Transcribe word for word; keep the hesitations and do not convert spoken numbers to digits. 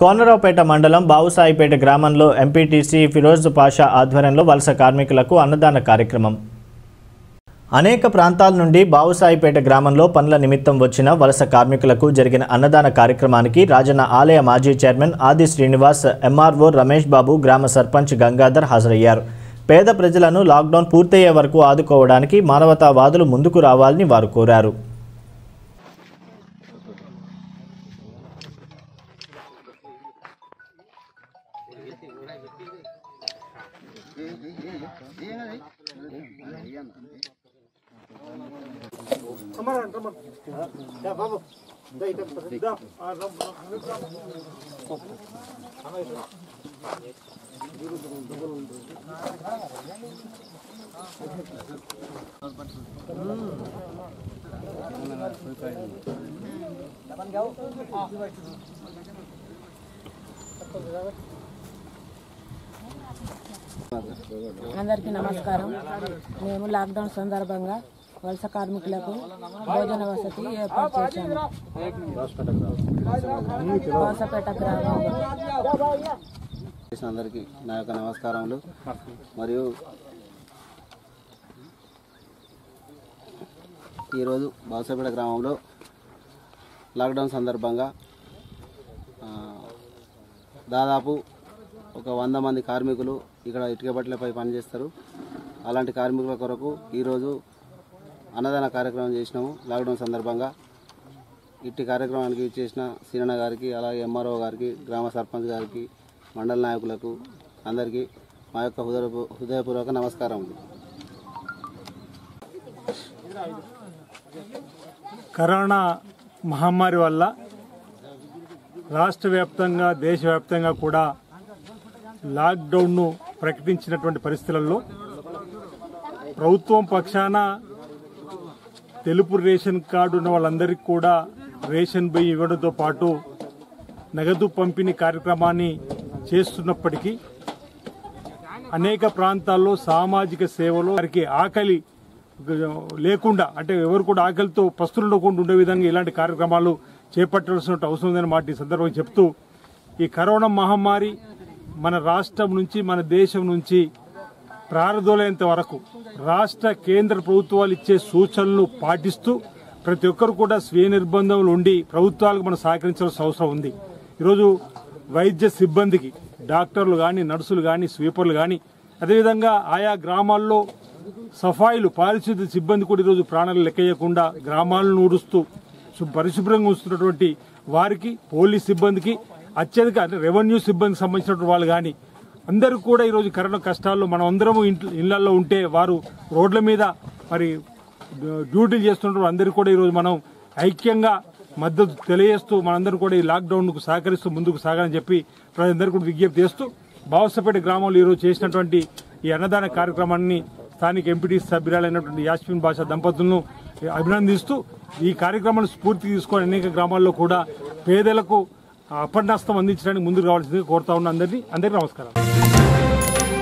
కోనరావుపేట మండలం బావుసాయిపేట గ్రామంలో ఎంపీటీసీ ఫిరోజ్ పాషా ఆధ్వర్యంలో వలస కార్మికులకు అన్నదాన కార్యక్రమం. అనేక ప్రాంతాల నుండి బావుసాయిపేట గ్రామంలో పనుల నిమిత్తం వచ్చిన వలస కార్మికులకు జరిగిన అన్నదాన కార్యక్రమానికి రాజన్న ఆలయ మాజీ చైర్మన్ ఆది శ్రీనివాస్, ఎంఆర్ఓ రమేష్ బాబు, గ్రామ సర్పంచ్ గంగాధర్ హాజరయ్యారు. పేద ప్రజలను లాక్డౌన్ పూర్తయ్యే వరకు ఆదుకోవడానికి మానవతావాదులు ముందుకు రావాలని వారు కోరారు. అందరికీ నమస్కారం. మేము లాక్డౌన్ సందర్భంగా వలస కార్మికులకు భోజన వసతి ఏర్పాటు చేశాము. వలసపేట గ్రామంలో అందరికీ నా యొక్క నమస్కారములు. మరియు ఈరోజు వలసపేట గ్రామంలో లాక్డౌన్ సందర్భంగా దాదాపు ఒక వంద మంది కార్మికులు ఇక్కడ ఇటుక బట్టలపై పనిచేస్తారు. అలాంటి కార్మికుల కొరకు ఈరోజు అన్నదాన కార్యక్రమం చేసినాము. లాక్డౌన్ సందర్భంగా ఇట్టి కార్యక్రమానికి చేసిన సీనన్న గారికి, అలాగే ఎంఆర్ఓ గారికి, గ్రామ సర్పంచ్ గారికి, మండల నాయకులకు అందరికీ మా యొక్క హృదయ హృదయపూర్వక నమస్కారములు. కరోనా మహమ్మారి వల్ల రాష్ట్ర వ్యాప్తంగా, దేశవ్యాప్తంగా కూడా లాక్డౌన్ను ప్రకటించినటువంటి పరిస్థితులలో ప్రభుత్వం పక్షాన తెలుపు రేషన్ కార్డు ఉన్న వాళ్ళందరికీ కూడా రేషన్ బియ్యం ఇవ్వడంతో పాటు నగదు పంపిణీ కార్యక్రమాన్ని చేస్తున్నప్పటికీ అనేక ప్రాంతాల్లో సామాజిక సేవలు వారికి ఆకలి లేకుండా, అంటే ఎవరు కూడా ఆకలితో పస్తులుండకుండా ఉండే విధంగా ఇలాంటి కార్యక్రమాలు చేపట్టాల్సిన అవసరం ఉందని మాట ఈ సందర్భంగా చెప్తూ, ఈ కరోనా మహమ్మారి మన రాష్ట్రం నుంచి, మన దేశం నుంచి ప్రారంభమైనంత వరకు రాష్ట్ర కేంద్ర ప్రభుత్వాలు ఇచ్చే సూచనలు పాటిస్తూ ప్రతి ఒక్కరు కూడా స్వీయ నిర్బంధంలో ఉండి ప్రభుత్వాలకు మనం సహకరించాల్సిన అవసరం ఉంది. ఈరోజు వైద్య సిబ్బందికి, డాక్టర్లు కానీ, నర్సులు కానీ, స్వీపర్లు కానీ, అదేవిధంగా ఆయా గ్రామాల్లో సఫాయిలు, పారిశుద్ధ్య సిబ్బంది కూడా ఈరోజు ప్రాణాలు లెక్కయ్యకుండా గ్రామాలను ఊడుస్తూ పరిశుభ్రంగా ఉంచుతున్నటువంటి వారికి, పోలీస్ సిబ్బందికి, అత్యధిక రెవెన్యూ సిబ్బందికి సంబంధించినటువంటి వాళ్ళు కానీ అందరూ కూడా ఈరోజు కరోనా కష్టాల్లో మనం అందరము ఇళ్లలో ఉంటే వారు రోడ్ల మీద మరి డ్యూటీలు చేస్తున్నటువంటి అందరికీ కూడా ఈరోజు మనం ఐక్యంగా మద్దతు తెలియజేస్తూ మనందరూ కూడా ఈ లాక్డౌన్కు సహకరిస్తూ ముందుకు సాగాలని చెప్పి ప్రజలందరూ కూడా విజ్ఞప్తి చేస్తూ బావసపేట గ్రామంలో ఈరోజు చేసినటువంటి ఈ అన్నదాన కార్యక్రమాన్ని స్థానిక ఎంపీటీసీ సభ్యురాలైనటువంటి యాస్మిన్ భాష దంపతులను అభినందిస్తూ ఈ కార్యక్రమాన్ని స్ఫూర్తి తీసుకొని అనేక గ్రామాల్లో కూడా పేదలకు అపర్ణాస్తం అందించడానికి ముందుకు రావాల్సిందిగా కోరుతా ఉన్న అందరినీ అందరికీ నమస్కారం.